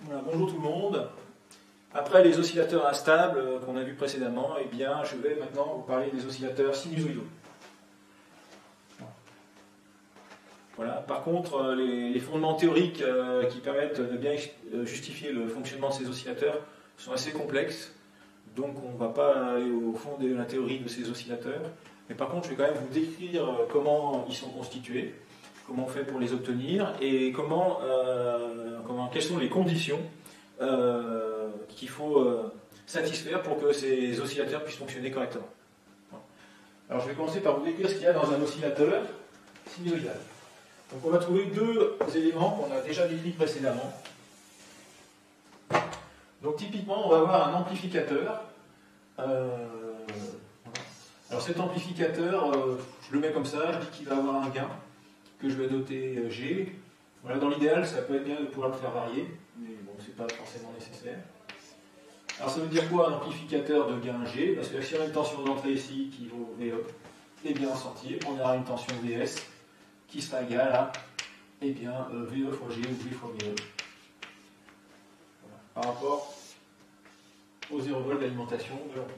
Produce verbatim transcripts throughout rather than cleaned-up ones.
Voilà, bonjour tout le monde. Après les oscillateurs instables euh, qu'on a vus précédemment, eh bien, je vais maintenant vous parler des oscillateurs sinusoïdaux. Voilà. Par contre, euh, les, les fondements théoriques euh, qui permettent de bien euh, justifier le fonctionnement de ces oscillateurs sont assez complexes, donc on ne va pas aller au fond de la théorie de ces oscillateurs. Mais par contre, je vais quand même vous décrire comment ils sont constitués, comment on fait pour les obtenir et comment, euh, comment, quelles sont les conditions euh, qu'il faut euh, satisfaire pour que ces oscillateurs puissent fonctionner correctement. Alors je vais commencer par vous décrire ce qu'il y a dans un oscillateur sinusoïdal. Donc on va trouver deux éléments qu'on a déjà décrits précédemment. Donc typiquement, on va avoir un amplificateur. Euh, alors cet amplificateur, euh, je le mets comme ça, je dis qu'il va avoir un gain que je vais noter G. Voilà, dans l'idéal, ça peut être bien de pouvoir le faire varier, mais bon, c'est pas forcément nécessaire. Alors ça veut dire quoi un amplificateur de gain G? Parce que si on a une tension d'entrée ici qui vaut V E, et bien en sortie, on aura une tension V S qui sera égale à eh bien, V E fois G ou V fois V E. Voilà, par rapport au zéro volt d'alimentation de l'ampli.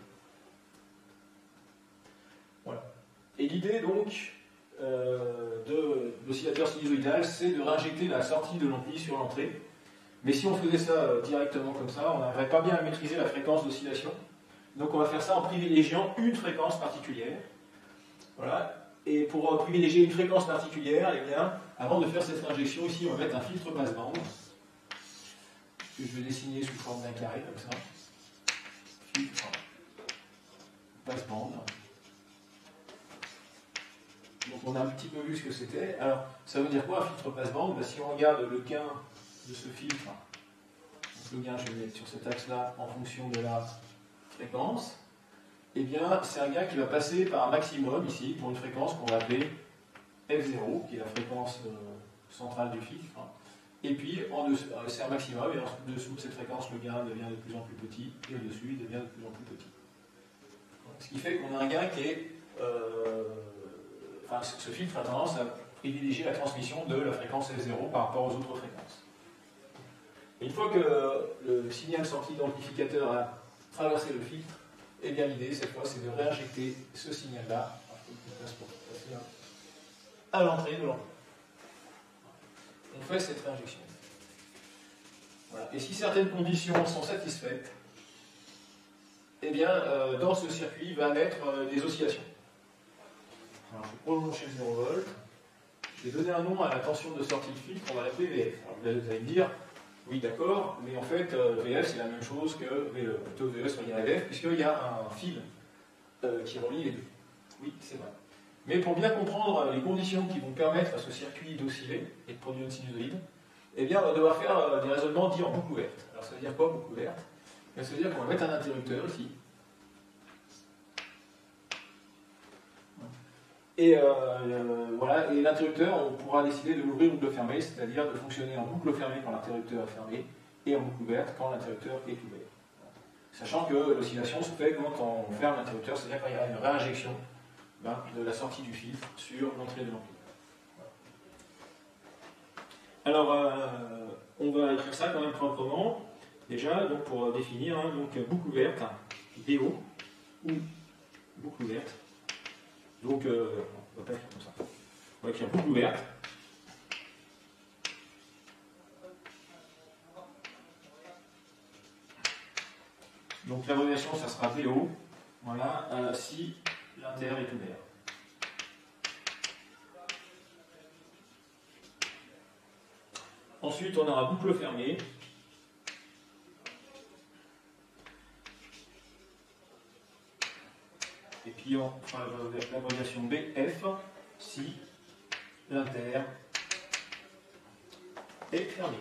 Voilà. Et l'idée donc euh, de l'oscillateur sinusoïdal, c'est de réinjecter la sortie de l'ampli sur l'entrée. Mais si on faisait ça euh, directement comme ça, on n'arriverait pas bien à maîtriser la fréquence d'oscillation. Donc on va faire ça en privilégiant une fréquence particulière. Voilà. Et pour euh, privilégier une fréquence particulière, eh bien, avant de faire cette injection, ici on va mettre un filtre passe-bande, que je vais dessiner sous forme d'un carré comme ça. Filtre passe-bande. Donc on a un petit peu vu ce que c'était. Alors ça veut dire quoi un filtre passe-bande? Ben, si on regarde le gain de ce filtre, donc le gain je vais le mettre sur cet axe-là en fonction de la fréquence, eh bien c'est un gain qui va passer par un maximum ici pour une fréquence qu'on va appeler F zéro, qui est la fréquence euh, centrale du filtre. Et puis en dessous, euh, c'est un maximum, et en dessous de cette fréquence, le gain devient de plus en plus petit, et au-dessus, il devient de plus en plus petit. Ce qui fait qu'on a un gain qui est... Euh, enfin, ce filtre a tendance à privilégier la transmission de la fréquence F zéro par rapport aux autres fréquences. Et une fois que le signal sorti d'amplificateur a traversé le filtre, eh bien l'idée cette fois c'est de réinjecter ce signal-là à l'entrée de l'ampli. On fait cette réinjection. Voilà. Et si certaines conditions sont satisfaites, eh bien euh, dans ce circuit va naître euh, des oscillations. Alors je prolonge chez zéro volt. Je vais donner un nom à la tension de sortie de filtre, on va l'appeler V F. Alors vous allez me dire, oui d'accord, mais en fait euh, V F c'est la même chose que V E. Plutôt V E soit lié à V F, puisqu'il y a un fil euh, qui relie les deux. Oui, c'est vrai. Mais pour bien comprendre les conditions qui vont permettre à ce circuit d'osciller et de produire une sinusoïde, eh bien on va devoir faire euh, des raisonnements dits en boucle ouverte. Alors ça veut dire quoi boucle ouverte? Ça veut dire qu'on va mettre un interrupteur ici. Et euh, euh, voilà, et l'interrupteur, on pourra décider de l'ouvrir ou de le fermer, c'est-à-dire de fonctionner en boucle fermée quand l'interrupteur est fermé et en boucle ouverte quand l'interrupteur est ouvert. Sachant que l'oscillation se fait quand on ferme l'interrupteur, c'est-à-dire quand il y a une réinjection ben, de la sortie du filtre sur l'entrée de l'ampli. Alors, euh, on va écrire ça quand même proprement, déjà, donc pour définir, hein, donc boucle ouverte, D O, ou boucle ouverte. Donc, euh, on va pas écrire comme ça. On va écrire boucle ouverte. Donc, l'abréviation, ça sera V O. Voilà, euh, si l'inter est ouvert. Ensuite, on aura boucle fermée. Et puis on fera l'abréviation B F si l'inter est fermé.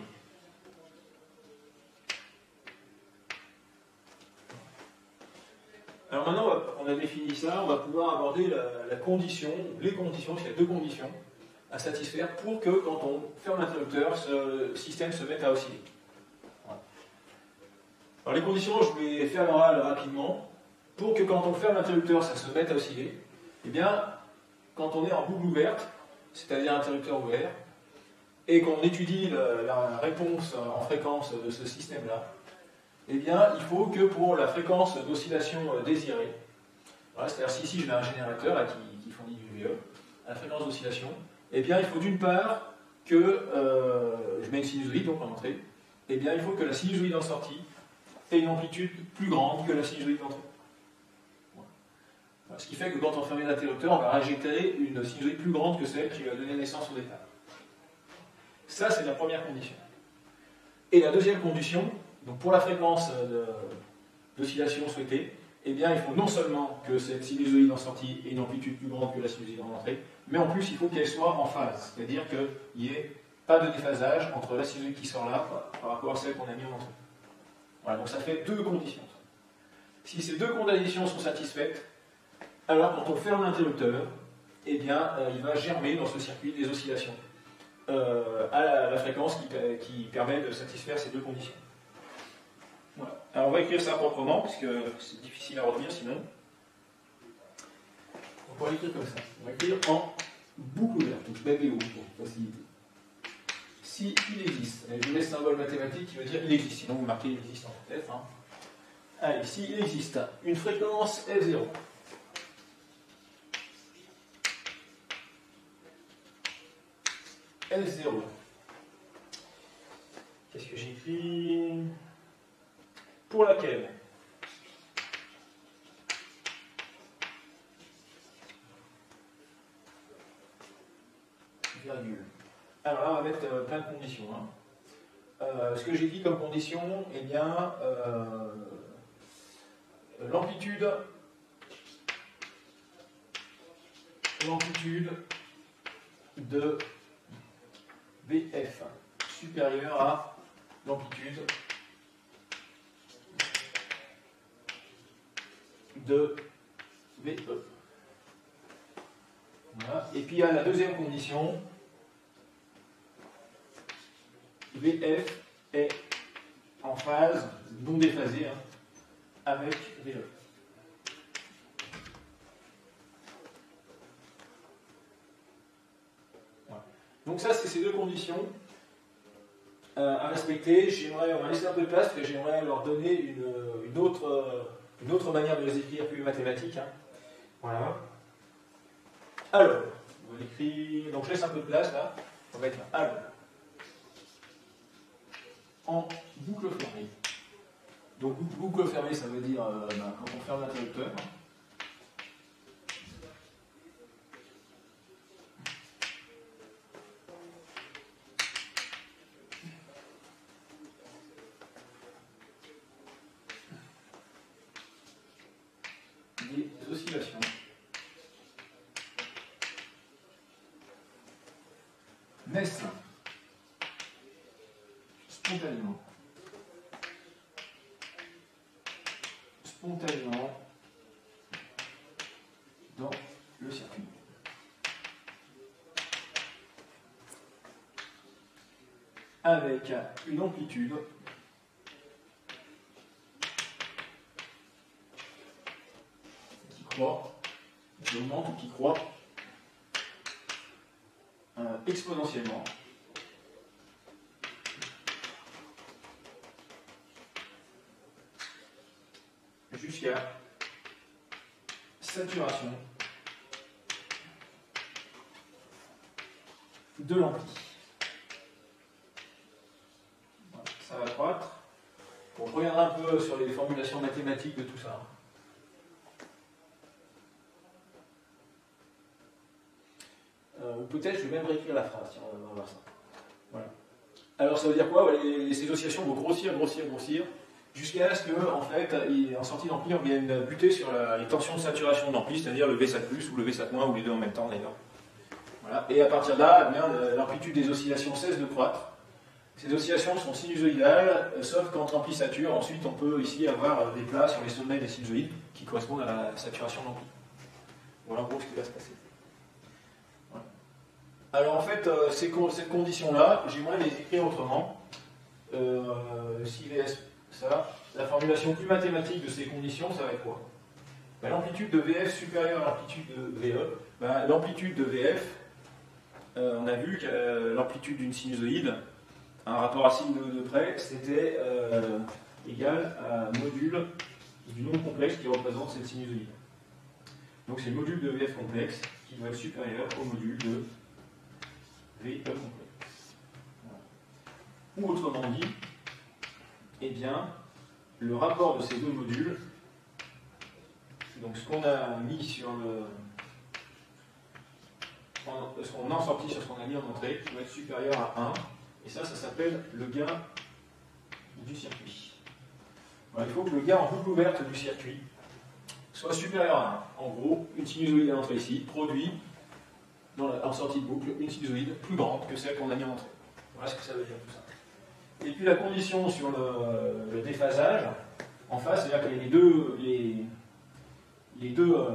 Alors maintenant, on, va, on a défini ça, on va pouvoir aborder la, la condition, les conditions, parce qu'il y a deux conditions à satisfaire pour que quand on ferme l'interrupteur, ce système se mette à osciller. Voilà. Alors les conditions, je vais faire l'oral rapidement. Pour que quand on ferme l'interrupteur, ça se mette à osciller, eh bien, quand on est en boucle ouverte, c'est-à-dire interrupteur ouvert, et qu'on étudie la, la réponse en fréquence de ce système-là, eh bien, il faut que pour la fréquence d'oscillation désirée, voilà, c'est-à-dire si ici j'ai un générateur là, qui, qui fournit du V E, à la fréquence d'oscillation, eh bien, il faut d'une part que, euh, je mets une sinusoïde donc en entrée, eh bien, il faut que la sinusoïde en sortie ait une amplitude plus grande que la sinusoïde d'entrée. Voilà. Ce qui fait que quand on ferme l'interrupteur, on va injecter une sinusoïde plus grande que celle qui lui a donné naissance au départ. Ça, c'est la première condition. Et la deuxième condition, donc pour la fréquence d'oscillation souhaitée, eh bien, il faut non seulement que cette sinusoïde en sortie ait une amplitude plus grande que la sinusoïde en entrée, mais en plus, il faut qu'elle soit en phase. C'est-à-dire qu'il n'y ait pas de déphasage entre la sinusoïde qui sort là par rapport à celle qu'on a mis en entrée. Voilà, donc ça fait deux conditions. Si ces deux conditions sont satisfaites, alors quand on ferme l'interrupteur, eh bien, euh, il va germer dans ce circuit des oscillations euh, à la, la fréquence qui, qui permet de satisfaire ces deux conditions. Voilà. Alors on va écrire ça proprement, puisque c'est difficile à retenir sinon. On va l'écrire comme ça. On va écrire en boucle ouverte, donc B B O pour faciliter. Si il existe, je vous laisse symbole mathématique qui veut dire il existe, sinon vous marquez il existe en tête. Hein. Allez, s'il existe une fréquence F zéro, F zéro, qu'est-ce que j'écris? Pour laquelle virgule. Alors là, on va mettre euh, plein de conditions. Hein. Euh, ce que j'ai dit comme condition, eh bien, euh, l'amplitude, l'amplitude de V F supérieure à l'amplitude de V E. Voilà. Et puis il y a la deuxième condition, V F est en phase, non déphasée, hein, avec V E. Voilà. Donc ça, c'est ces deux conditions euh, à respecter. J'aimerais, on va laisser un peu de place, parce que j'aimerais leur donner une, une, autre, une autre manière de les écrire plus mathématique. Hein. Voilà. Alors, on va l'écrire, donc je laisse un peu de place là, on va mettre alors. En boucle fermée. Donc boucle fermée, ça veut dire euh, ben, quand on ferme l'interrupteur. Des oscillations naissent spontanément. Spontanément dans le circuit. Avec une amplitude qui croît, qui augmente ou qui croît euh, exponentiellement. Jusqu'à saturation de l'ampli. Voilà, ça va croître. Bon, je reviendrai un peu sur les formulations mathématiques de tout ça. Euh, ou peut-être je vais même réécrire la phrase, tiens, on va voir ça. Voilà. Alors ça veut dire quoi? les, les, Ces oscillations vont grossir, grossir, grossir, jusqu'à ce qu'en en fait, en sortie d'ampli, on vienne buter sur la, les tensions de saturation de l'ampli, c'est-à-dire le V sept plus ou le V sept moins, ou les deux en même temps d'ailleurs. Voilà. Et à partir de là, eh l'amplitude des oscillations cesse de croître. Ces oscillations sont sinusoïdales, sauf quand l'ampli sature. Ensuite, on peut ici avoir des plats sur les sommets des sinusoïdes qui correspondent à la saturation de l'ampli. Voilà en gros ce qui va se passer. Voilà. Alors en fait, euh, ces, cette condition-là, j'aimerais les écrire autrement. Euh, si V S, ça, la formulation plus mathématique de ces conditions, ça va être quoi? Ben, l'amplitude de V F supérieure à l'amplitude de V E. Ben, l'amplitude de V F euh, on a vu que euh, l'amplitude d'une sinusoïde, un rapport à signe de, de près, c'était euh, égal à module du nombre complexe qui représente cette sinusoïde. Donc c'est le module de V F complexe qui doit être supérieur au module de V E complexe. Ou autrement dit, eh bien, le rapport de ces deux modules, donc ce qu'on a mis sur le. Ce qu'on a en sortie sur ce qu'on a mis en entrée, qui va être supérieur à un, et ça, ça s'appelle le gain du circuit. Alors, il faut que le gain en boucle ouverte du circuit soit supérieur à un. En gros, une sinusoïde à l'entrée ici produit, dans la, en sortie de boucle, une sinusoïde plus grande que celle qu'on a mis en entrée. Voilà ce que ça veut dire tout ça. Et puis la condition sur le, le déphasage, en face, c'est-à-dire que les deux, les, les deux, euh,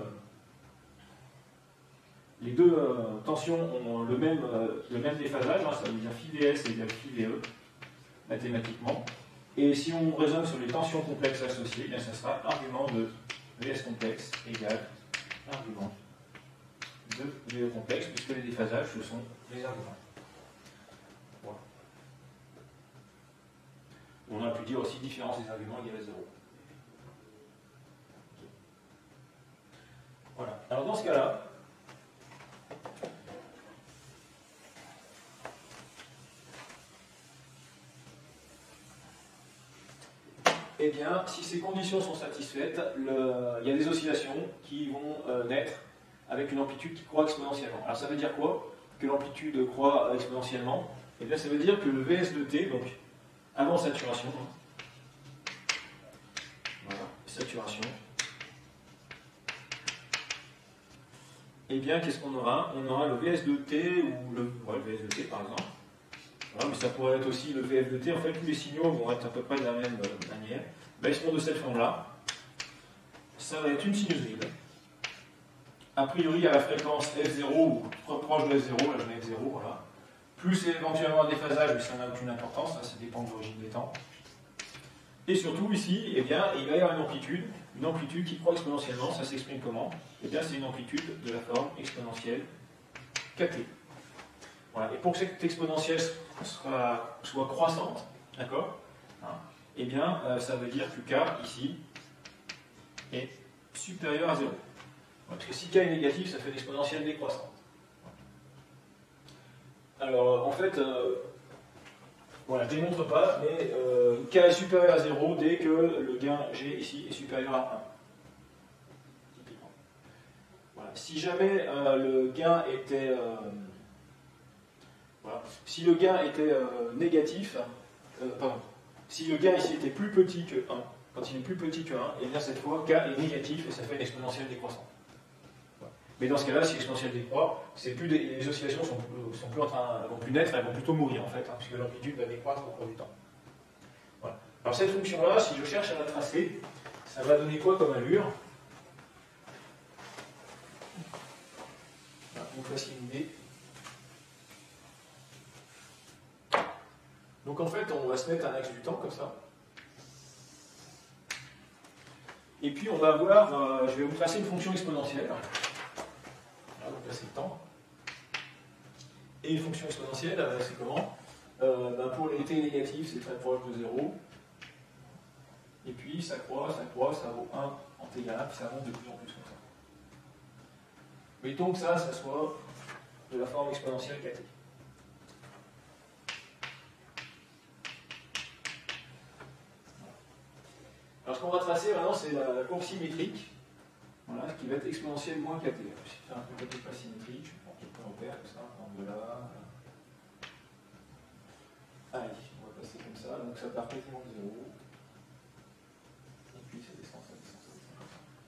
les deux euh, tensions ont le même, euh, le même déphasage, hein, ça veut dire phi ds égale phi ve, mathématiquement. Et si on raisonne sur les tensions complexes associées, bien ça sera argument de Vs complexe égale argument de Ve complexe, puisque les déphasages, ce sont les arguments. Voilà. On a pu dire aussi différence des arguments égale à zéro. Voilà. Alors dans ce cas-là, eh bien, si ces conditions sont satisfaites, le, il y a des oscillations qui vont euh, naître avec une amplitude qui croît exponentiellement. Alors ça veut dire quoi? Que l'amplitude croît exponentiellement? Eh bien ça veut dire que le Vs de t, donc avant saturation, voilà, saturation, eh bien qu'est-ce qu'on aura? On aura le Vs de t, ou le, ouais, le Vs de t par exemple, voilà, mais ça pourrait être aussi le Vf de t, en fait tous les signaux vont être à peu près de la même euh, manière. Ben, ils seront de cette forme-là, ça va être une sinusoïde. A priori à la fréquence f zéro ou proche de f zéro, là je mets f zéro, voilà. Plus éventuellement un déphasage, mais ça n'a aucune importance, ça, ça dépend de l'origine des temps. Et surtout ici, eh bien, il va y avoir une amplitude, une amplitude qui croît exponentiellement, ça s'exprime comment? Eh bien c'est une amplitude de la forme exponentielle kt. Voilà. Et pour que cette exponentielle soit, soit croissante, d'accord, hein, eh bien euh, ça veut dire que k ici est supérieur à zéro. Parce que si k est négatif, ça fait une exponentielle décroissante. Alors, en fait, euh, voilà, je ne démontre pas, mais euh, k est supérieur à zéro dès que le gain g ici est supérieur à un. Typiquement. Voilà. Si jamais euh, le gain était... Euh, voilà, si le gain était euh, négatif, euh, pardon, si le gain ici était plus petit que un, quand il est plus petit que un, et bien cette fois, k est négatif et ça fait une exponentielle décroissante. Mais dans ce cas-là, si l'exponentielle décroît, c'est plus des, les oscillations sont, sont plus en train, vont plus naître, elles vont plutôt mourir en fait, hein, puisque l'amplitude va décroître au cours du temps. Voilà. Alors cette fonction-là, si je cherche à la tracer, ça va donner quoi comme allure? Voilà, vous fassiez une idée. Donc en fait, on va se mettre un axe du temps comme ça. Et puis on va avoir, euh, je vais vous tracer une fonction exponentielle. Donc là c'est le temps. Et une fonction exponentielle, euh, c'est comment? euh, ben Pour les t négatifs, c'est très proche de zéro. Et puis ça croît, ça croît, ça vaut un en t égale un, puis ça monte de plus en plus comme ça. Mettons que ça, ça soit de la forme exponentielle kt. Alors ce qu'on va tracer maintenant, c'est la, la courbe symétrique. Voilà, qui va être exponentielle moins kt. Je vais faire un peu peut-être pas symétrique, je vais prendre quelques repères comme ça, prendre de là. Allez, on va passer comme ça, donc ça part quasiment de zéro. Et puis ça descend, ça descend, ça descend.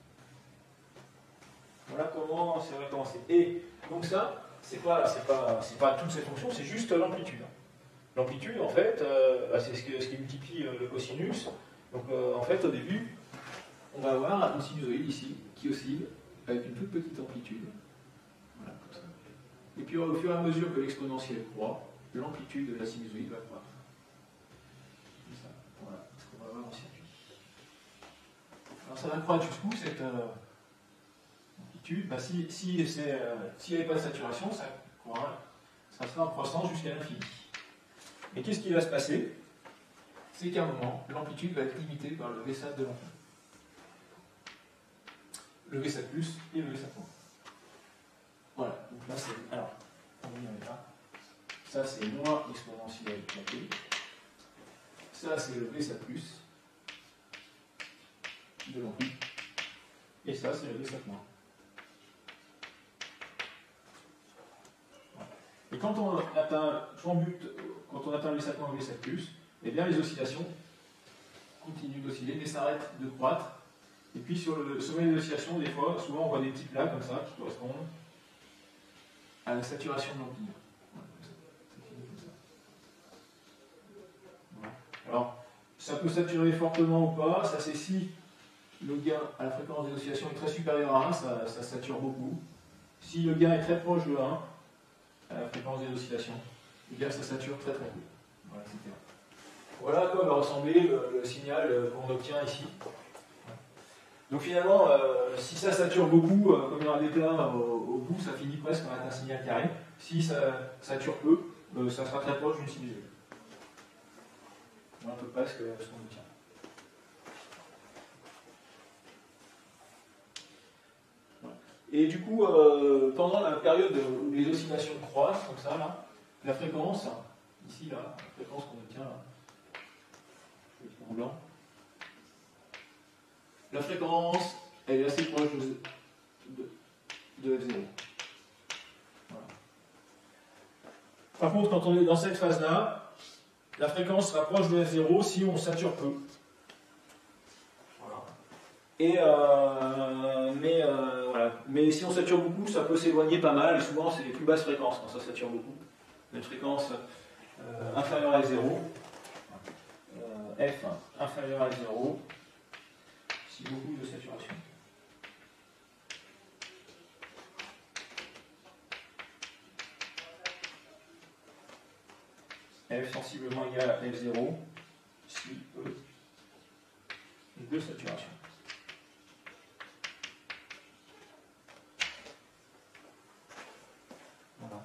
Voilà comment c'est référencé. Et donc ça, c'est pas, c'est pas, c'est pas toutes ces fonctions, c'est juste l'amplitude. L'amplitude, en fait, euh, bah, c'est ce, que, ce qui multiplie euh, le cosinus. Donc euh, en fait, au début, on va avoir une sinusoïde ici qui oscille avec une toute petite amplitude. Voilà, comme ça. Et puis au fur et à mesure que l'exponentielle croît, l'amplitude de la sinusoïde va croître. Comme ça. Voilà ce qu'on va avoir en circuit. Alors ça va croître jusqu'où cette euh, amplitude? Bah, si si, euh, s'il n'y avait pas de saturation, ça, croît, ça sera en croissance jusqu'à l'infini. Et qu'est-ce qui va se passer? C'est qu'à un moment, l'amplitude va être limitée par le V SAT de l'ampli. Le V SAT plus et le V SAT moins. Voilà, donc là c'est. Alors, on va y arriver là. Ça c'est moins exponentiel de l'ampli. Ça c'est le V SAT plus de l'ampli. Et ça c'est le V SAT moins. Et quand on atteint, en but, quand on atteint le V SAT moins et le V SAT plus, eh bien les oscillations continuent d'osciller, mais s'arrêtent de croître. Et puis sur le sommet des oscillations, des fois, souvent on voit des petits plats comme ça qui correspondent à la saturation de l'ampli. Alors, ça peut saturer fortement ou pas, ça c'est si le gain à la fréquence des oscillations est très supérieur à un, ça, ça sature beaucoup. Si le gain est très proche de un, à la fréquence des oscillations, eh bien ça sature très très peu. Voilà, et cetera. Voilà à quoi va ressembler le, le signal qu'on obtient ici. Donc finalement, euh, si ça sature beaucoup, euh, comme il y aura des plats au, au bout, ça finit presque par être un signal carré. Si ça sature peu, euh, ça sera très proche d'une sinusoïde. Voilà à peu près ce qu'on obtient. Et du coup, euh, pendant la période où les oscillations croissent, comme ça, là, la fréquence, ici, là, la fréquence qu'on obtient, là, en blanc, la fréquence, elle est assez proche de, de, de F zéro. Voilà. Par contre, quand on est dans cette phase-là, la fréquence sera proche de F zéro si on sature peu. Voilà. Et euh, mais, euh, voilà. Mais si on sature beaucoup, ça peut s'éloigner pas mal, et souvent c'est les plus basses fréquences quand ça sature beaucoup. Une fréquence euh, inférieure à F zéro, euh, F inférieur à F zéro, si beaucoup de saturation. F sensiblement égal à F zéro, si E de saturation. Voilà.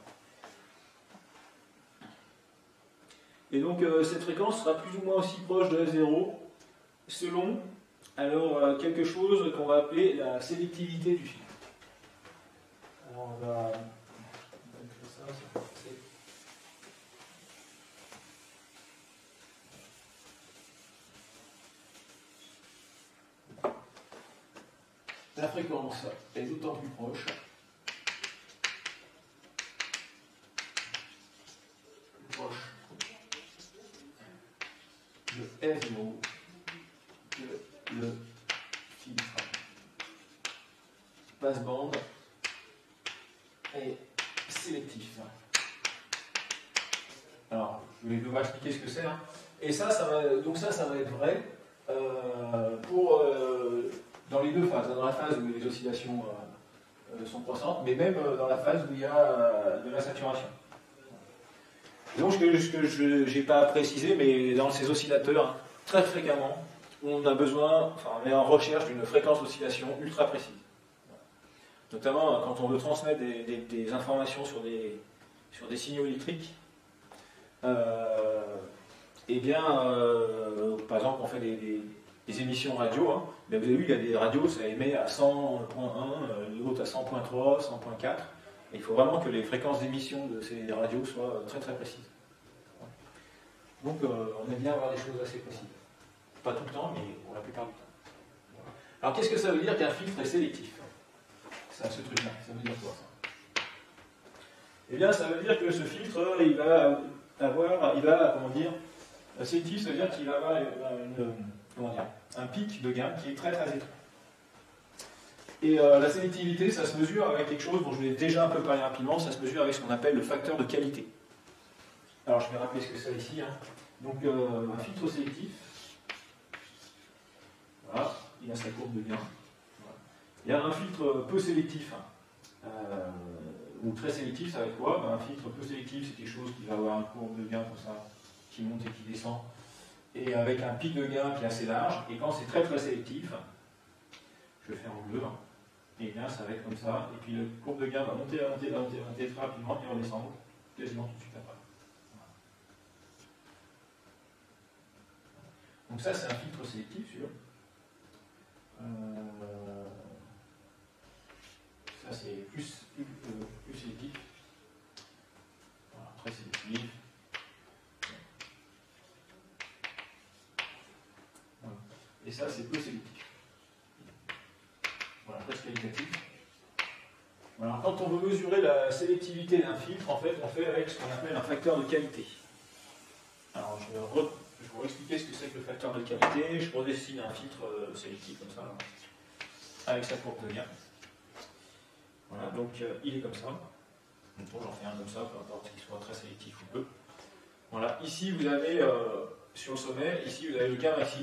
Et donc euh, cette fréquence sera plus ou moins aussi proche de F zéro selon alors euh, quelque chose qu'on va appeler la sélectivité du filtre. Alors on va, on va faire ça, ça c'est la fréquence est d'autant plus proche plus proche de F zéro que le filtre passe-bande est sélectif. Alors, je vais vous expliquer ce que c'est. Hein. Et ça, ça va, donc ça, ça va être vrai euh, pour euh, dans les deux phases. Dans la phase où les oscillations euh, sont croissantes, mais même dans la phase où il y a euh, de la saturation. Donc, ce que, ce que je n'ai pas précisé, mais dans ces oscillateurs, très fréquemment, on a besoin, enfin, on est en recherche d'une fréquence d'oscillation ultra précise. Notamment quand on veut transmettre des, des, des informations sur des, sur des signaux électriques. Euh, eh bien, euh, par exemple, on fait des, des, des émissions radio. Hein. Vous avez vu, il y a des radios, ça émet à cent point un, l'autre à cent point trois, cent point quatre. Et il faut vraiment que les fréquences d'émission de ces radios soient très très précises. Donc, euh, on aime bien avoir des choses assez précises. Pas tout le temps, mais pour la plupart du temps. Alors, qu'est-ce que ça veut dire qu'un filtre est sélectif? C'est ce truc-là, ça veut dire quoi ça? Eh bien, ça veut dire que ce filtre, il va avoir, il va, comment dire, sélectif, ça veut dire qu'il va avoir une, comment dire, un pic de gain qui est très très étroit. Et euh, la sélectivité, ça se mesure avec quelque chose dont je vais déjà un peu parler rapidement, ça se mesure avec ce qu'on appelle le facteur de qualité. Alors, je vais rappeler ce que c'est ici. Hein. Donc, euh, un filtre sélectif, voilà, il a sa courbe de gain. Voilà. Il y a un filtre peu sélectif, hein, euh, ou très sélectif, ça va être quoi? Ben, un filtre peu sélectif, c'est quelque chose qui va avoir une courbe de gain comme ça, qui monte et qui descend, et avec un pic de gain qui est assez large. Et quand c'est très très sélectif, je vais faire en bleu, hein, et bien ça va être comme ça, et puis la courbe de gain va monter, va monter, va monter, va monter très rapidement et redescendre. quasiment tout de suite après. Donc ça, c'est un filtre sélectif sur. Euh, ça, c'est plus, plus, euh, plus sélectif. Voilà, très sélectif. Voilà. Et ça, c'est peu sélectif. Voilà, presque qualitatif. Voilà. Quand on veut mesurer la sélectivité d'un filtre, en fait, on fait avec ce qu'on appelle un facteur de qualité. Alors, je vais, re... je vais vous expliquer ce que c'est que le facteur de qualité. Je redessine un filtre euh, sélectif comme ça, là, avec sa courbe de gain. Voilà, donc euh, il est comme ça. Bon, j'en fais un comme ça, peu importe qu'il soit très sélectif ou peu. Voilà, ici vous avez, euh, sur le sommet, ici vous avez le gain maxi.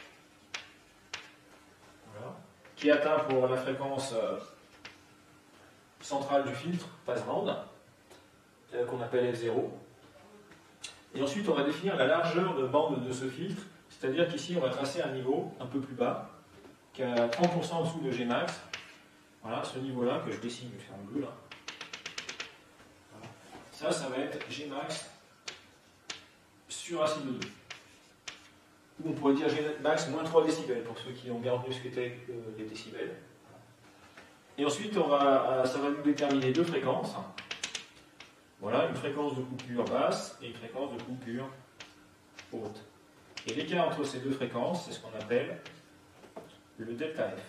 Voilà, qui est atteint pour la fréquence euh, centrale du filtre, passe-bande, euh, qu'on appelle F zéro. Et ensuite, on va définir la largeur de bande de ce filtre, c'est-à-dire qu'ici, on va tracer un niveau un peu plus bas, qui est à trente pour cent en dessous de Gmax. Voilà, ce niveau-là, que je dessine, je vais faire en bleu, là. Voilà. Ça, ça va être Gmax sur A C I deux. Ou on pourrait dire Gmax moins trois décibels, pour ceux qui ont bien retenu ce qu'étaient euh, les décibels. Et ensuite, on va, ça va nous déterminer deux fréquences. Voilà, une fréquence de coupure basse et une fréquence de coupure haute. Et l'écart entre ces deux fréquences, c'est ce qu'on appelle le delta F.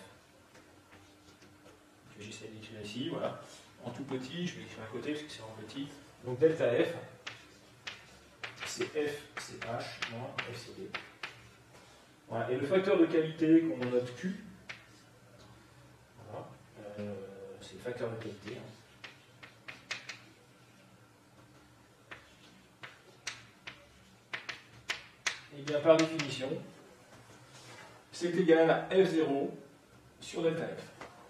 J'essaie d'écrire ici, voilà. En tout petit, je vais l'écrire à côté parce que c'est en petit. Donc delta F, c'est F C H moins F C D. Voilà. Et le facteur de qualité qu'on note Q, voilà. euh, c'est le facteur de qualité. Hein. Et bien par définition, c'est égal à F zéro sur delta F.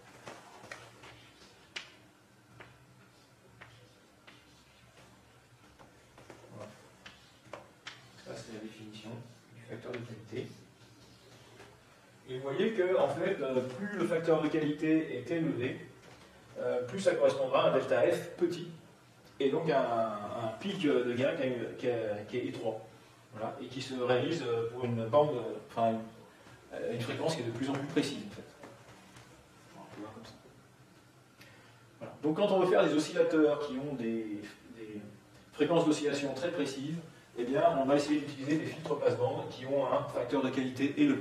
Voilà. Ça, c'est la définition du facteur de qualité. Et vous voyez que, en fait, plus le facteur de qualité est élevé, plus ça correspondra à un delta F petit, et donc à un, un pic de gain qui, a, qui, a, qui est étroit. Voilà, et qui se réalise pour une bande, enfin une, une fréquence qui est de plus en plus précise en fait. On peut voir comme ça. Voilà. Donc quand on veut faire des oscillateurs qui ont des, des fréquences d'oscillation très précises, eh bien on va essayer d'utiliser des filtres passe-bande qui ont un facteur de qualité élevé.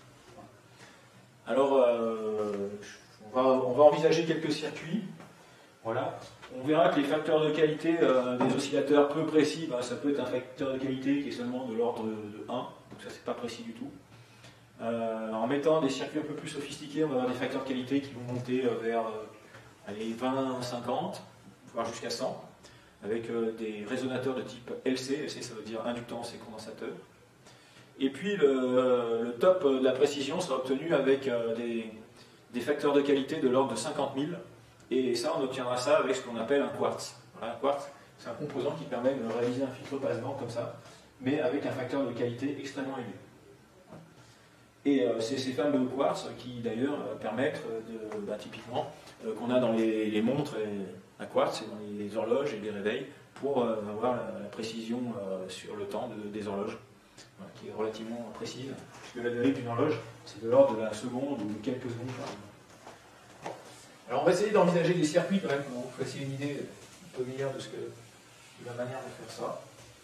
Alors euh, on, va, on va envisager quelques circuits. Voilà. On verra que les facteurs de qualité euh, des oscillateurs peu précis, ben, ça peut être un facteur de qualité qui est seulement de l'ordre de, de un, donc ça c'est pas précis du tout. Euh, en mettant des circuits un peu plus sophistiqués, on va avoir des facteurs de qualité qui vont monter euh, vers euh, allez, vingt, cinquante, voire jusqu'à cent, avec euh, des résonateurs de type L C, L C ça veut dire inductance et condensateur. Et puis le, le top de la précision sera obtenu avec euh, des, des facteurs de qualité de l'ordre de cinquante mille. Et ça, on obtiendra ça avec ce qu'on appelle un quartz. Voilà, un quartz, c'est un composant qui permet de réaliser un filtre passe-bande comme ça, mais avec un facteur de qualité extrêmement élevé. Et euh, c'est ces fameux quartz qui, d'ailleurs, euh, permettent, de, bah, typiquement, euh, qu'on a dans les, les montres et, à quartz, et dans les horloges et les réveils, pour euh, avoir la, la précision euh, sur le temps de, des horloges, voilà, qui est relativement précise, puisque la durée d'une horloge, c'est de l'ordre de la seconde ou de quelques secondes par exemple. Alors on va essayer d'envisager des circuits quand même pour vous fassiez une idée un peu meilleure de, ce que, de la manière de faire ça.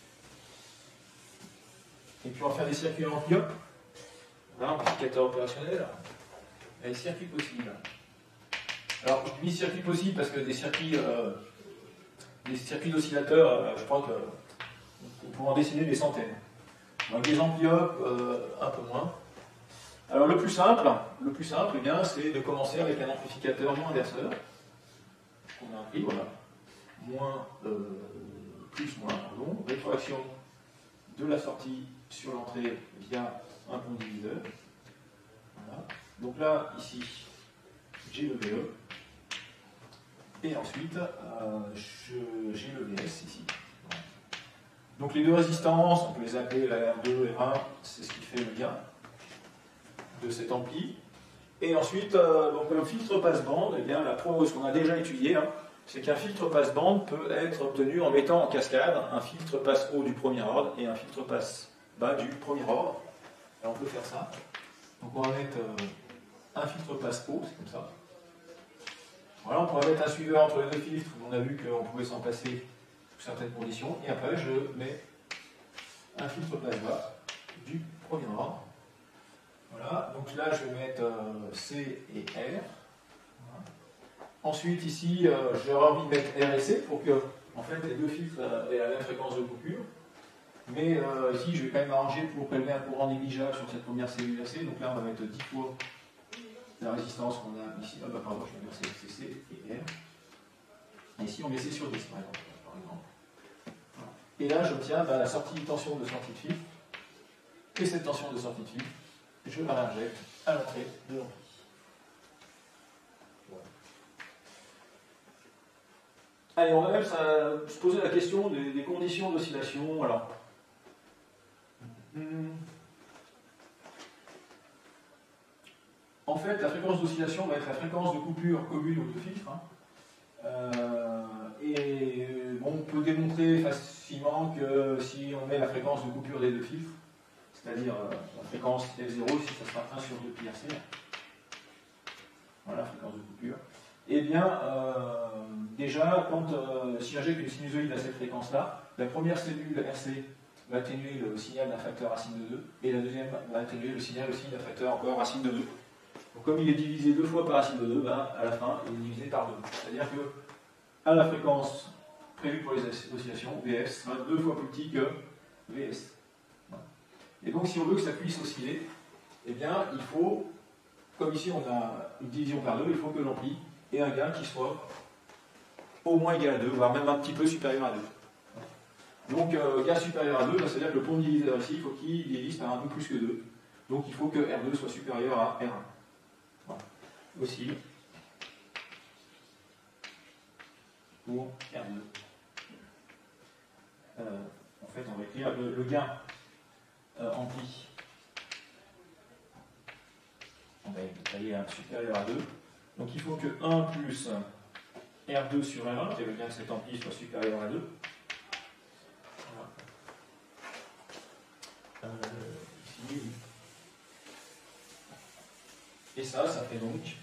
Et puis on va faire des circuits en enveloppe. Voilà, amplificateur opérationnel. Et des circuits possibles. Alors je dis circuits possibles parce que des circuits, euh, des circuits d'oscillateurs, euh, je crois qu'on peut en dessiner des centaines. Donc des ampliopes, euh, un peu moins. Alors le plus simple, le plus simple, eh bien, c'est de commencer avec un amplificateur moins inverseur. On a appris, voilà. Moins, euh, plus, moins, pardon. Rétroaction de la sortie sur l'entrée via un pont diviseur. Voilà. Donc là, ici, j'ai le V E. Et ensuite, euh, j'ai le V S ici. Voilà. Donc les deux résistances, on peut les appeler la R deux et R un, c'est ce qui fait le gain de cet ampli. Et ensuite, euh, donc le filtre passe-bande, eh bien, la pro, ce qu'on a déjà étudié, hein, c'est qu'un filtre passe-bande peut être obtenu en mettant en cascade un filtre passe-haut du premier ordre et un filtre passe-bas du premier ordre. Alors on peut faire ça. Donc on va mettre euh, un filtre passe-haut, c'est comme ça. Voilà, on pourrait mettre un suiveur entre les deux filtres. On a vu qu'on pouvait s'en passer sous certaines conditions. Et après, je mets un filtre passe-bas du premier ordre. Voilà, donc là, je vais mettre euh, C et R. Voilà. Ensuite, ici, euh, j'aurais envie de mettre R et C pour que, en fait, les deux filtres euh, aient la même fréquence de coupure. Mais euh, ici, je vais quand même arranger pour prélever un courant négligeable sur cette première cellule A C. Donc là, on va mettre dix fois la résistance qu'on a ici. Ah bah pardon, je vais mettre C, C et R. Et ici, on met C sur dix, par exemple. Par exemple. Voilà. Et là, j'obtiens bah, la sortie de tension de sortie de filtre. Et cette tension de sortie de filtre, je la réinjecte à l'entrée de l'ampli. Voilà. Allez, on va même ça, se poser la question des, des conditions d'oscillation. Alors, hmm. En fait, la fréquence d'oscillation va être la fréquence de coupure commune aux deux filtres. Hein. Euh, et bon, on peut démontrer facilement que si on met la fréquence de coupure des deux filtres, c'est-à-dire euh, la fréquence F zéro, ici ça sera un sur deux pi R C. Voilà, la fréquence de coupure. Eh bien, euh, déjà, quand, euh, si j'injecte une sinusoïde à cette fréquence-là, la première cellule R C va atténuer le signal d'un facteur racine de deux, et la deuxième va atténuer le signal aussi d'un facteur encore racine de deux. Donc, comme il est divisé deux fois par racine de deux, ben, à la fin, il est divisé par deux. C'est-à-dire que, à la fréquence prévue pour les oscillations, V S sera deux fois plus petit que V S. Voilà. Et donc, si on veut que ça puisse osciller, eh bien, il faut, comme ici on a une division par deux, il faut que l'ampli ait un gain qui soit au moins égal à deux, voire même un petit peu supérieur à deux. Donc, euh, gain supérieur à deux, ben, c'est-à-dire que le pont diviseur ici, il faut qu'il divise par un peu plus que deux. Donc, il faut que R deux soit supérieur à R un. Voilà. Aussi pour R deux. Euh, en fait, on va écrire le, le gain euh, ampli. On va détailler un supérieur à deux. Donc il faut que un plus R deux sur R un, qui est le gain de cet ampli, soit supérieur à deux. Voilà. Euh, ici. Et ça, ça fait donc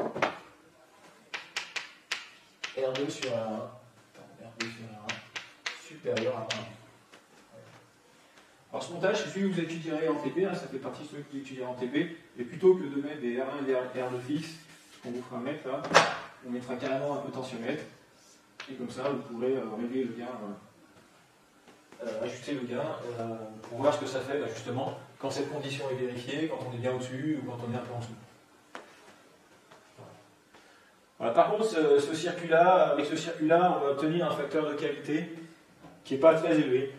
R deux sur R un, R deux sur R un supérieur à un. Alors ce montage, c'est celui que vous étudierez en T P, hein, ça fait partie de celui que vous étudierez en T P, et plutôt que de mettre des R un et des R deux fixes, ce qu'on vous fera mettre là, on mettra carrément un potentiomètre, et comme ça vous pourrez euh, régler le gain, euh, euh, ajuster le gain, euh, pour voir ce que ça fait bah, justement quand cette condition est vérifiée, quand on est bien au-dessus ou quand on est un peu en dessous. Voilà, par contre, ce, ce circuit-là, avec ce circuit-là, on va obtenir un facteur de qualité qui n'est pas très élevé.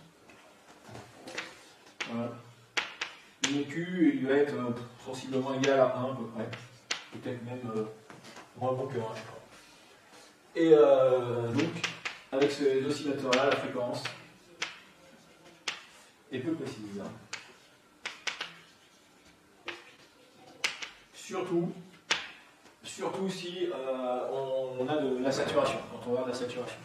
Voilà. I E Q, il va être euh, sensiblement égal à un à peu près. Peut-être même euh, moins bon que un, je crois. Et euh, donc, avec ces oscillateurs-là, la fréquence est peu précise. Hein. Surtout, surtout si euh, on, on a de la saturation, quand on va avoir de la saturation.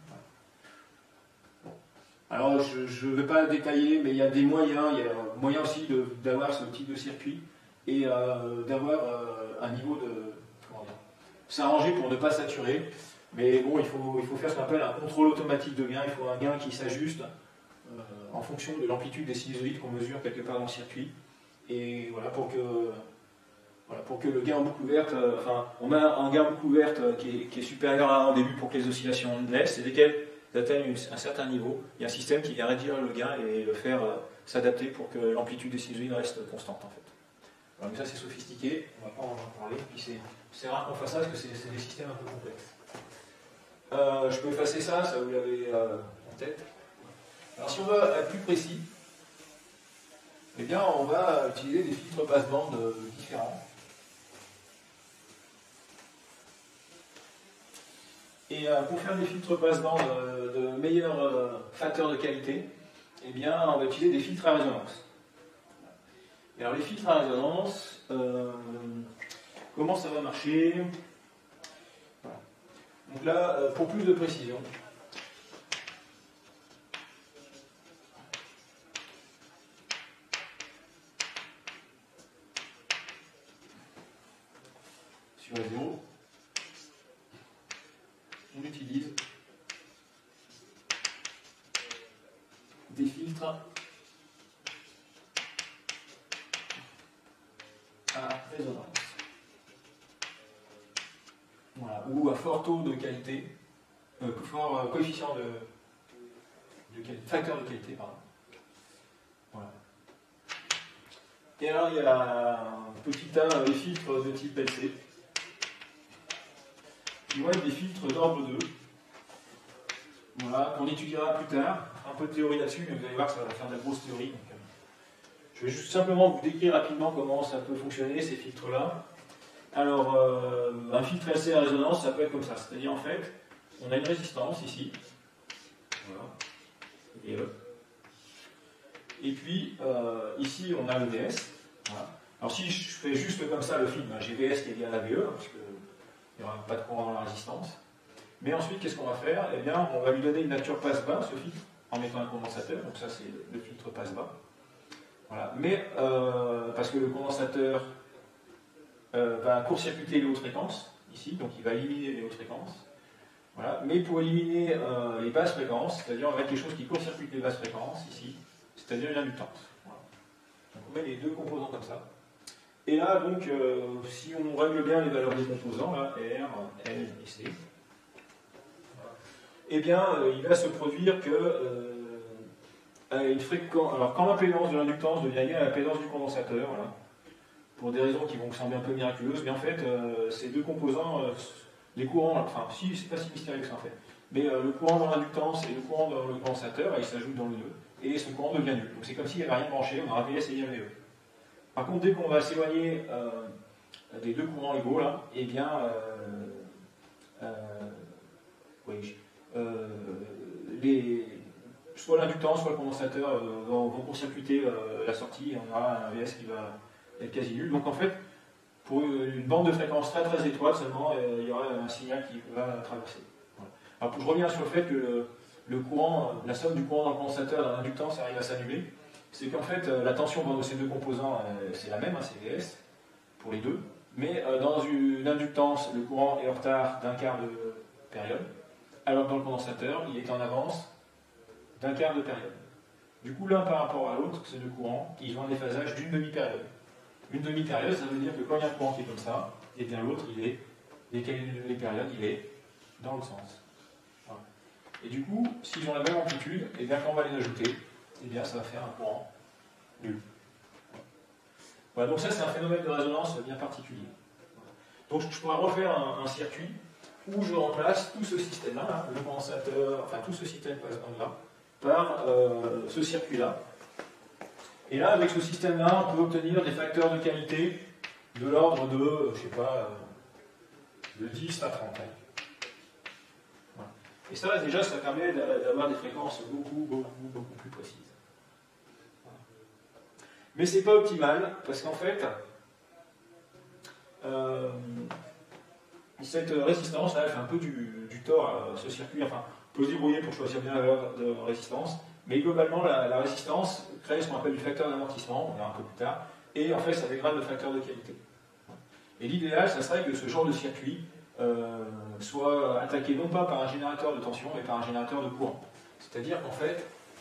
Alors, je ne vais pas détailler, mais il y a des moyens, il y a moyen aussi d'avoir ce type de circuit et euh, d'avoir euh, un niveau de... Comment dire, s'arranger pour ne pas saturer. Mais bon, il faut, il faut faire ce qu'on appelle un contrôle automatique de gain. Il faut un gain qui s'ajuste euh, en fonction de l'amplitude des sinusoïdes qu'on mesure quelque part dans le circuit. Et voilà, pour que, voilà, pour que le gain en boucle ouverte, euh, enfin, on a un gain en boucle ouverte euh, qui, est, qui est supérieur à un au début pour que les oscillations naissent, et desquelles atteignent un certain niveau, il y a un système qui vient réduire le gain et le faire euh, s'adapter pour que l'amplitude des sinusoïdes reste constante en fait. Alors, mais ça c'est sophistiqué, on ne va pas en parler, puis c'est rare qu'on fasse ça parce que c'est des systèmes un peu complexes. Euh, je peux effacer ça, ça vous l'avez euh, en tête. Alors si on veut être plus précis, eh bien on va utiliser des filtres basse-bande euh, différents. Et euh, pour faire des filtres passe-bande euh, de meilleurs euh, facteurs de qualité, eh bien, on va utiliser des filtres à résonance. Et alors les filtres à résonance, euh, comment ça va marcher? Voilà. Donc là, euh, pour plus de précision, sur S zéro, on utilise des filtres à résonance. Voilà, ou à fort taux de qualité, euh, fort euh, coefficient de, de qualité, facteur de qualité, pardon. Voilà. Et alors il y a un petit tas de filtres de type L C, qui vont être des filtres d'ordre deux, voilà, qu'on étudiera plus tard. Un peu de théorie là-dessus, mais vous allez voir que ça va faire de la grosse théorie. Donc, euh, je vais juste simplement vous décrire rapidement comment ça peut fonctionner, ces filtres-là. Alors, euh, un filtre L C à résonance, ça peut être comme ça. C'est-à-dire, en fait, on a une résistance ici. Voilà. Et, euh, et puis, euh, ici, on a le V S. Voilà. Alors, si je fais juste comme ça le film, j'ai V S qui est lié à la V E, parce qu'il n'y aura pas de courant dans la résistance. Mais ensuite, qu'est-ce qu'on va faire? Eh bien, on va lui donner une nature passe-bas, ce filtre, en mettant un condensateur. Donc, ça, c'est le filtre passe-bas. Voilà. Mais, euh, parce que le condensateur Euh, va court-circuiter les hautes fréquences, ici, donc il va éliminer les hautes fréquences. Voilà. Mais pour éliminer euh, les basses fréquences, c'est-à-dire on va mettre quelque chose qui court-circuite les basses fréquences, ici, c'est-à-dire une inductance. Voilà. Donc on met les deux composants comme ça. Et là, donc, euh, si on règle bien les valeurs des composants, là, R, L et C, voilà, eh bien, euh, il va se produire que euh, une fréquence. Alors, quand l'impédance de l'inductance devient égale à l'impédance du condensateur, voilà, pour des raisons qui vont vous sembler un peu miraculeuses, mais en fait, euh, ces deux composants, euh, les courants, enfin, si, c'est pas si mystérieux que ça en fait, mais euh, le courant dans l'inductance et le courant dans le condensateur, ils s'ajoutent dans le deux, et ce courant devient nul. Donc c'est comme s'il n'y avait rien branché, on aura V S et V E. Par contre, dès qu'on va s'éloigner euh, des deux courants égaux, là, eh bien, euh, euh, oui, euh, les, soit l'inductance, soit le condensateur euh, vont, vont court-circuiter euh, la sortie, et on aura un V S qui va être quasi nul. Donc en fait, pour une bande de fréquences très très étroite seulement, euh, il y aura un signal qui va traverser. Voilà. Alors je reviens sur le fait que le, le courant, la somme du courant dans le condensateur et dans l'inductance arrive à s'annuler. C'est qu'en fait, euh, la tension de ces deux composants, euh, c'est la même, hein, c'est V S pour les deux, mais euh, dans une inductance, le courant est en retard d'un quart de période, alors que dans le condensateur, il est en avance d'un quart de période. Du coup, l'un par rapport à l'autre, ces deux courants, ils ont un déphasage d'une demi-période. Une demi-période, ça veut dire que quand il y a un courant qui est comme ça, et bien l'autre, il est, décalé d'une demi-période, il est dans l'autre sens. Voilà. Et du coup, s'ils ont la même amplitude, et bien quand on va les ajouter, et bien ça va faire un courant nul. Voilà, donc ça c'est un phénomène de résonance bien particulier. Donc je pourrais refaire un, un circuit où je remplace tout ce système-là, là, le condensateur, enfin tout ce système passe-bande-là, par euh, ce circuit-là. Et là, avec ce système-là, on peut obtenir des facteurs de qualité de l'ordre de, je sais pas, de dix à trente. Voilà. Et ça, déjà, ça permet d'avoir des fréquences beaucoup, beaucoup, beaucoup plus précises. Voilà. Mais c'est pas optimal, parce qu'en fait, euh, cette résistance, là, elle fait un peu du, du tort à ce circuit. Enfin, on peut se débrouiller pour choisir bien la valeur de résistance. Mais globalement, la, la résistance crée ce qu'on appelle du facteur d'amortissement, on verra un peu plus tard, et en fait, ça dégrade le facteur de qualité. Et l'idéal, ça serait que ce genre de circuit euh, soit attaqué non pas par un générateur de tension, mais par un générateur de courant. C'est-à-dire qu'en fait,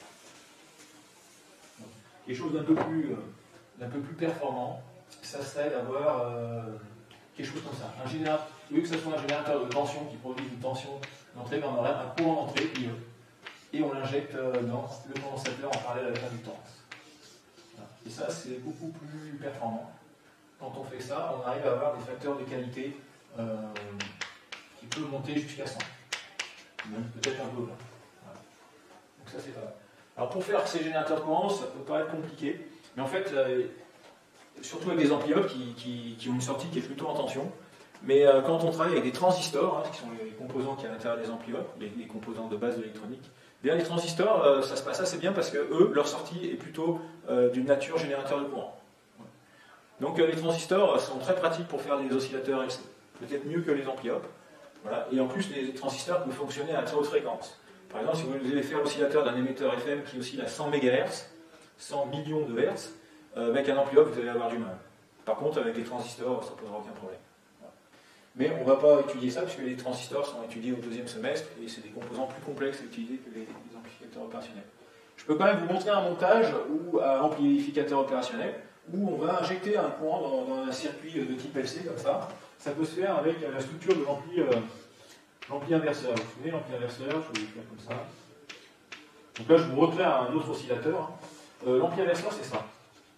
quelque chose d'un peu plus, euh, d'un peu plus performant, ça serait d'avoir euh, quelque chose comme ça. Un générateur, au lieu que ce soit un générateur de tension qui produit une tension d'entrée, ben on aurait un courant d'entrée I E. Et on l'injecte dans le condensateur en parallèle avec l'inductance. Et ça, c'est beaucoup plus performant. Quand on fait ça, on arrive à avoir des facteurs de qualité euh, qui peuvent monter jusqu'à cent. Même peut-être un peu là. Voilà. Donc ça, c'est pas mal. Alors pour faire ces générateurs de courant, ça peut paraître compliqué. Mais en fait, euh, surtout avec des amplis qui, qui, qui ont une sortie qui est plutôt en tension. Mais euh, quand on travaille avec des transistors, hein, qui sont les composants qui sont à l'intérieur des amplis, les, les composants de base de l'électronique, bien, les transistors, euh, ça se passe assez bien parce que eux, leur sortie est plutôt euh, d'une nature générateur de courant. Donc euh, les transistors sont très pratiques pour faire des oscillateurs L C. Peut-être mieux que les amplis. Voilà. Et en plus, les transistors peuvent fonctionner à très haute fréquence. Par exemple, si vous voulez faire l'oscillateur d'un émetteur F M qui oscille à cent mégahertz, cent millions de hertz, euh, avec un ampli-up, vous allez avoir du mal. Par contre, avec les transistors, ça ne posera aucun problème. Voilà. Mais on ne va pas étudier ça, puisque les transistors sont étudiés au deuxième semestre, et c'est des composants plus complexes à utiliser que les, les amplificateurs opérationnels. Je peux quand même vous montrer un montage ou un amplificateur opérationnel, où on va injecter un courant dans, dans un circuit de type L C, comme ça. Ça peut se faire avec la structure de l'ampli euh, l'ampli inverseur. Vous vous souvenez, l'ampli inverseur, je vais le faire comme ça. Donc là, je vous recrée un autre oscillateur. Euh, l'ampli inverseur, c'est ça.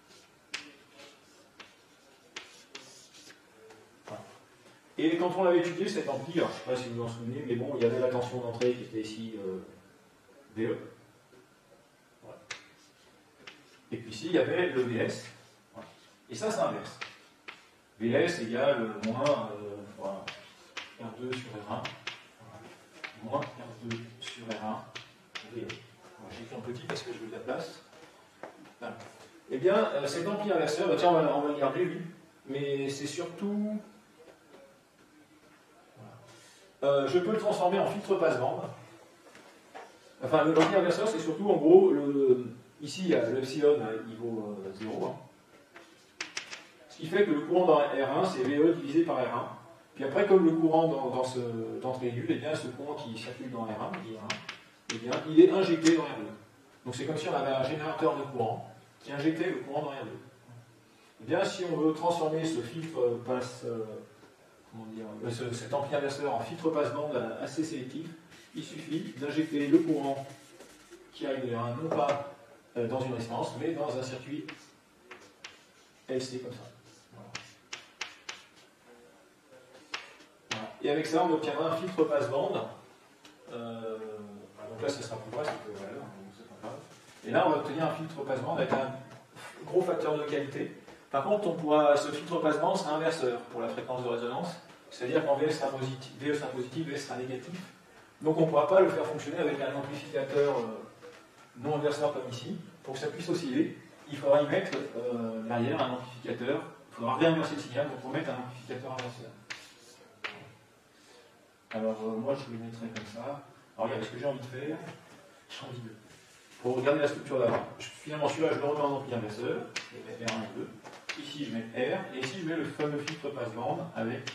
Voilà. Et quand on l'avait étudié, cet ampli, alors, je ne sais pas si vous vous en souvenez, mais bon, il y avait la tension d'entrée qui était ici euh, V E. Voilà. Et puis ici, il y avait le V S. Voilà. Et ça, c'est inverse. V S égale moins euh, voilà, R deux sur R un. Moins R deux sur R un. V E. J'écris en petit parce que je veux de la place. Voilà. Eh bien, euh, cet ampli inverseur, bah tiens, on va, on va le garder, lui. Mais c'est surtout... Voilà. Euh, je peux le transformer en filtre passe-bande. Enfin, l'ampli inverseur, c'est surtout, en gros, le, ici, il y a l'epsilon à niveau euh, zéro. Hein. Ce qui fait que le courant dans R un, c'est V E divisé par R un. Puis après, comme le courant dans, dans ce d'entrée nulle, eh bien, ce courant qui circule dans R un, R un eh bien, il est injecté dans R deux. Donc c'est comme si on avait un générateur de courant qui injectait le courant dans R deux. Eh bien, si on veut transformer ce filtre passe, euh, comment dire, euh, ce, cet ampli inverseur en filtre passe-bande assez sélectif, il suffit d'injecter le courant qui arrive de R un, non pas euh, dans une résistance, mais dans un circuit L C comme ça. Voilà. Voilà. Et avec ça, on obtiendra un filtre passe-bande. Euh, donc là, ça sera plus bas, c'est que voilà, c'est pas grave. Et là, on va obtenir un filtre passe-bande avec un gros facteur de qualité. Par contre, on pourra, ce filtre passe-bande sera inverseur pour la fréquence de résonance. C'est-à-dire qu'en V E sera positif, V E sera positif, V S sera négatif. Donc on ne pourra pas le faire fonctionner avec un amplificateur euh, non inverseur comme ici. Pour que ça puisse osciller, il faudra y mettre euh, derrière un amplificateur. Il faudra réinverser le signal pour mettre un amplificateur inverseur. Alors euh, moi, je le mettrai comme ça. Alors regardez ce que j'ai envie de faire. J'ai envie de... Pour regarder la structure d'avant. Finalement, celui-là, je le remets en ampli inverseur. Je mets R un et deux. Ici, je mets R. Et ici, je mets le fameux filtre passe-bande avec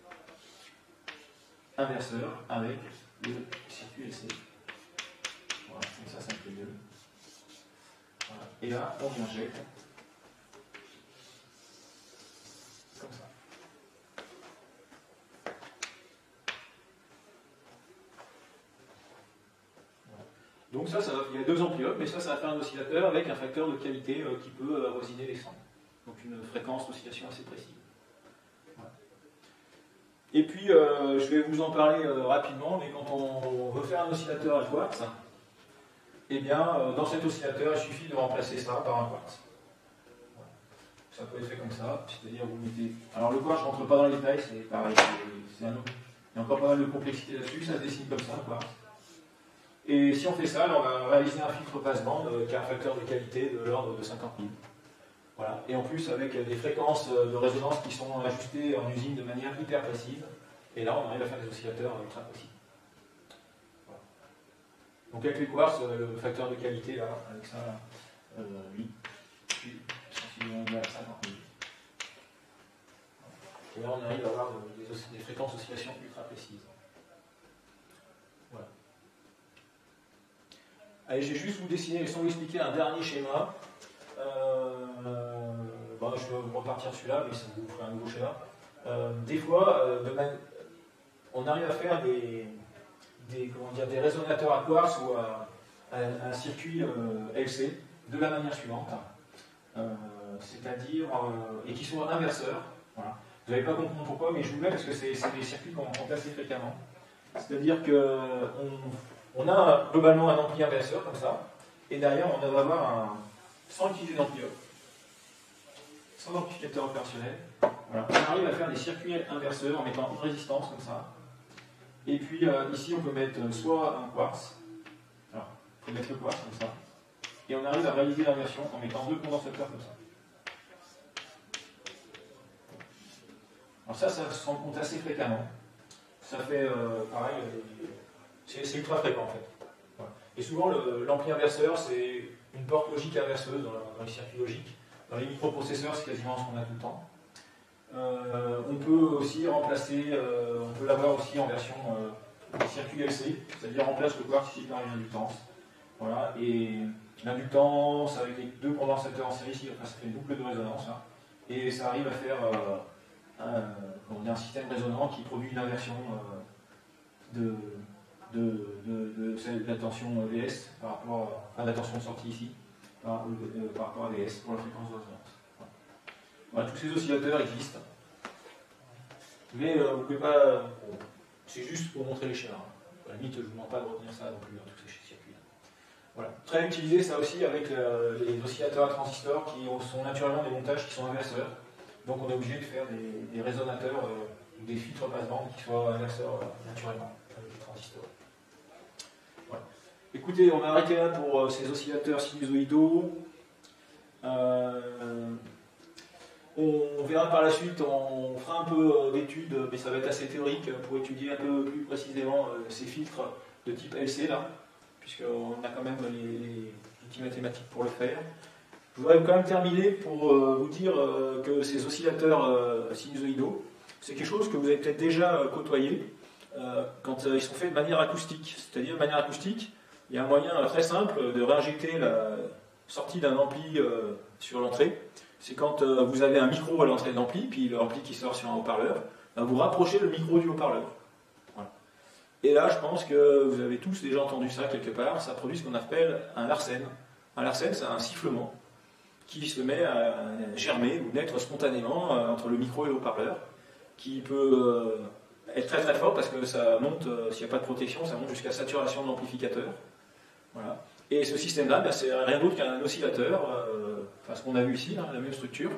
inverseur, avec le circuit L C. Voilà, comme ça, ça me fait mieux. Voilà. Et là, on injecte. Comme ça. Donc ça, ça va, il y a deux ampli-up, mais ça, ça va faire un oscillateur avec un facteur de qualité euh, qui peut euh, résiner les sons. Donc une fréquence d'oscillation assez précise. Voilà. Et puis, euh, je vais vous en parler euh, rapidement, mais quand on, on veut faire un oscillateur à quartz, eh bien, euh, dans cet oscillateur, il suffit de remplacer ça par un quartz. Voilà. Ça peut être fait comme ça, c'est-à-dire vous mettez... Alors le quartz, je ne rentre pas dans les détails, c'est pareil, c'est un autre... Il y a encore pas mal de complexité là-dessus, ça se dessine comme ça, un quartz. Et si on fait ça, on va réaliser un filtre passe-bande euh, qui a un facteur de qualité de l'ordre de cinquante mille. Voilà. Et en plus, avec des fréquences de résonance qui sont ajustées en usine de manière hyper précise. Et là, on arrive à faire des oscillateurs ultra précis. Voilà. Donc avec les quartz, le facteur de qualité, là, avec ça, euh, lui, puis sensiblement à cinquante mille. Et là, on arrive à avoir des, des fréquences d'oscillation ultra précises. Voilà. Allez, je vais juste vous dessiner, sans vous expliquer un dernier schéma. Euh, bon, je vais repartir celui-là, mais ça vous fera un nouveau schéma. Euh, des fois, euh, de man... on arrive à faire des, des, comment dire, des résonateurs à quartz ou à, à un circuit euh, L C de la manière suivante. Euh, C'est-à-dire, euh, et qui sont inverseurs. Voilà. Vous n'allez pas comprendre pourquoi, mais je vous le mets parce que c'est des circuits qu'on rencontre assez fréquemment. C'est-à-dire qu'on on a globalement un ampli inverseur comme ça, et derrière on va avoir un, sans utiliser d'ampli-up, sans amplificateur opérationnel. Voilà. On arrive à faire des circuits inverseurs en mettant une résistance comme ça. Et puis euh, ici on peut mettre soit un quartz, alors on peut mettre le quartz comme ça, et on arrive à réaliser l'inversion en mettant deux condensateurs comme ça. Alors ça, ça se rend compte assez fréquemment. ça fait euh, pareil, c'est ultra fréquent en fait. Voilà. Et souvent l'ampli inverseur, c'est une porte logique inverseuse dans, dans les circuits logiques. Dans les microprocesseurs, c'est quasiment ce qu'on a tout le temps. Euh, on peut aussi remplacer, euh, on peut l'avoir aussi en version euh, circuit L C, c'est-à-dire on remplace le quartz ici par une inductance. Voilà, et l'inductance avec les deux condensateurs en série, enfin, ça fait une boucle de résonance, hein, et ça arrive à faire euh, un, comment dire, un système résonant qui produit une inversion euh, de, de, de, de, de la tension V S par rapport à, à la tension de sortie ici, par, euh, par rapport à V S pour la fréquence de résonance. Voilà, tous ces oscillateurs existent, mais euh, vous pouvez pas. Bon, c'est juste pour montrer les schémas. À la limite, je ne vous demande pas de retenir ça non plus dans tous ces circuits. Voilà. Très utilisé ça aussi avec euh, les oscillateurs à transistors qui sont naturellement des montages qui sont inverseurs. Donc on est obligé de faire des, des résonateurs ou euh, des filtres passe-bande qui soient inverseurs euh, naturellement avec les transistors. Voilà. Écoutez, on va arrêter là pour euh, ces oscillateurs sinusoïdaux. Euh, On verra par la suite, on fera un peu d'études, mais ça va être assez théorique pour étudier un peu plus précisément ces filtres de type L C là, puisqu'on a quand même les, les outils mathématiques pour le faire. Je voudrais quand même terminer pour vous dire que ces oscillateurs sinusoïdaux, c'est quelque chose que vous avez peut-être déjà côtoyé quand ils sont faits de manière acoustique. C'est-à-dire de manière acoustique, il y a un moyen très simple de réinjecter la sortie d'un ampli sur l'entrée. C'est quand euh, vous avez un micro à l'entrée de l'ampli, puis l'ampli qui sort sur un haut-parleur, ben vous rapprochez le micro du haut-parleur. Voilà. Et là, je pense que vous avez tous déjà entendu ça quelque part, ça produit ce qu'on appelle un Larsen. Un Larsen, c'est un sifflement qui se met à germer ou naître spontanément euh, entre le micro et le haut-parleur, qui peut euh, être très très fort parce que ça monte, euh, s'il n'y a pas de protection, ça monte jusqu'à saturation de l'amplificateur. Voilà. Et ce système-là, ben, c'est rien d'autre qu'un oscillateur, euh, enfin ce qu'on a vu ici, hein, la même structure,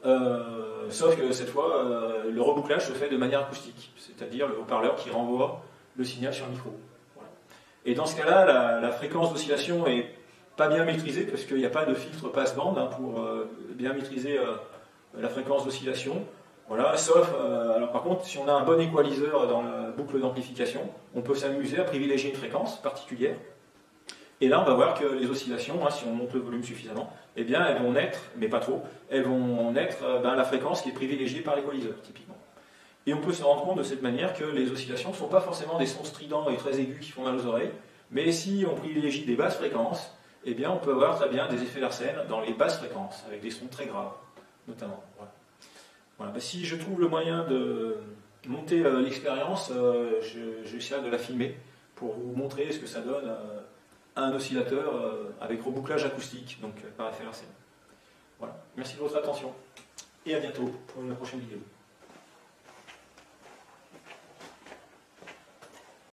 euh, sauf que cette fois, euh, le rebouclage se fait de manière acoustique, c'est-à-dire le haut-parleur qui renvoie le signal sur le micro. Voilà. Et dans ce cas-là, la, la fréquence d'oscillation est pas bien maîtrisée, parce qu'il n'y a pas de filtre passe-bande hein, pour euh, bien maîtriser euh, la fréquence d'oscillation. Voilà, sauf, euh, alors par contre, si on a un bon équaliseur dans la boucle d'amplification, on peut s'amuser à privilégier une fréquence particulière. Et là, on va voir que les oscillations, hein, si on monte le volume suffisamment, eh bien, elles vont naître, mais pas trop, elles vont naître euh, ben, la fréquence qui est privilégiée par l'équaliseur, typiquement. Et on peut se rendre compte de cette manière que les oscillations ne sont pas forcément des sons stridents et très aigus qui font mal aux oreilles, mais si on privilégie des basses fréquences, eh bien, on peut avoir très bien des effets Larsen dans les basses fréquences, avec des sons très graves, notamment. Voilà. Voilà. Ben, si je trouve le moyen de monter euh, l'expérience, euh, j'essaie de la filmer pour vous montrer ce que ça donne. Euh, un oscillateur euh, avec rebouclage acoustique, donc euh, par effet Larsen. Voilà. Merci de votre attention et à bientôt pour une prochaine vidéo.